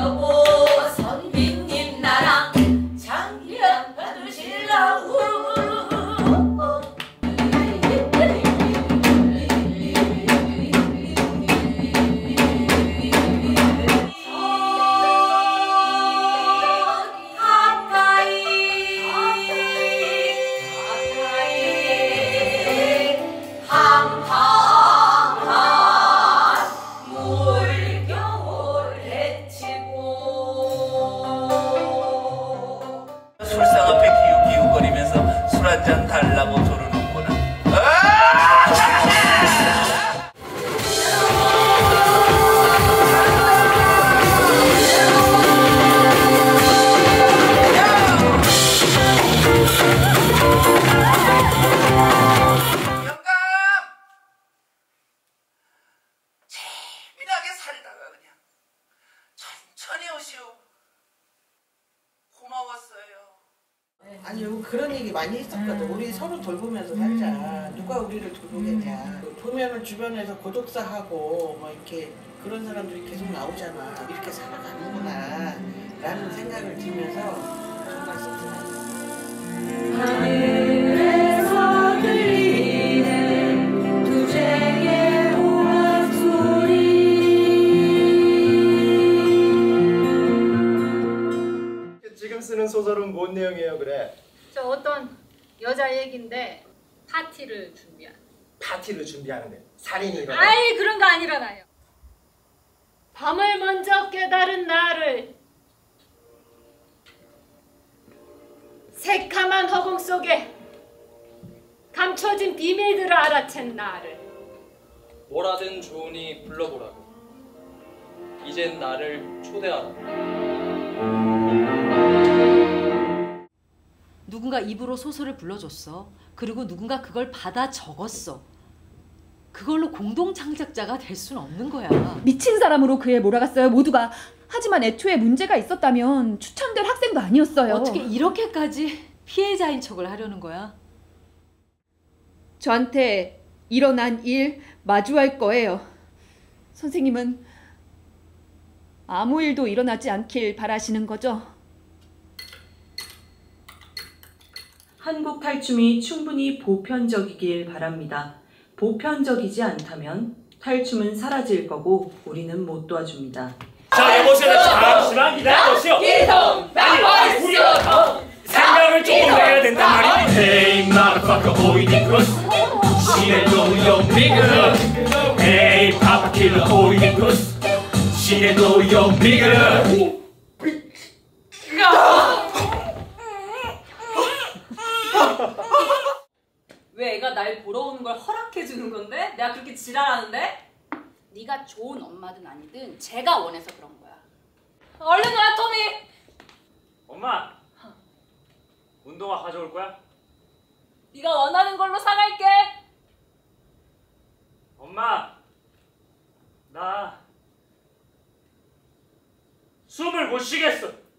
여보 선비님 나랑 장기야 받으실라고. 술상 앞에 기웃기웃거리면서 술 한잔 달라고 조르는구나. 영감! 재미나게 살다가 그냥 천천히 오시오. 고마웠어요. 아니 그런 얘기 많이 했었거든. 우리 서로 돌보면서 살자. 누가 우리를 돌보겠냐. 보면은 주변에서 고독사하고 뭐 이렇게 그런 사람들이 계속 나오잖아. 이렇게 살아가는구나 라는 생각을 들면서 정말 씁쓸하다. 하늘에서 들리는 두재의 호흡 소리. 지금 쓰는 소설은 뭔 내용이에요, 그래? 저 어떤 여자 얘긴데 파티를 준비한. 파티를 준비하는데 살인이 일어나. 아이 그런 거 안 일어나요. 밤을 먼저 깨달은 나를, 새카만 허공 속에 감춰진 비밀들을 알아챈 나를. 뭐라든 좋으니 불러보라고. 이젠 나를 초대하라. 누군가 입으로 소설을 불러줬어. 그리고 누군가 그걸 받아 적었어. 그걸로 공동 창작자가 될 수는 없는 거야. 미친 사람으로 그에 몰아갔어요, 모두가. 하지만 애초에 문제가 있었다면 추천될 학생도 아니었어요. 어떻게 이렇게까지 피해자인 척을 하려는 거야? 저한테 일어난 일 마주할 거예요. 선생님은 아무 일도 일어나지 않길 바라시는 거죠? 한국 탈춤이 충분히 보편적이길 바랍니다. 보편적이지 않다면 탈춤은 사라질 거고 우리는 못 도와줍니다. 자, 여보세요. 잠시만 기다려보시오. 아니, 우리 생각을 조금 해야 된단 말이지. Hey, motherfucker, 오이디쿠스. 시내노요 미그. Hey, papa killer, 오이디쿠스. 시내노요 미그. 왜 애가 날 보러 오는 걸 허락해주는 건데? 내가 그렇게 지랄하는데? 네가 좋은 엄마든 아니든 제가 원해서 그런 거야. 얼른 와, 토미! 엄마, 운동화 가져올 거야? 네가 원하는 걸로 사갈게. 엄마, 나 숨을 못 쉬겠어.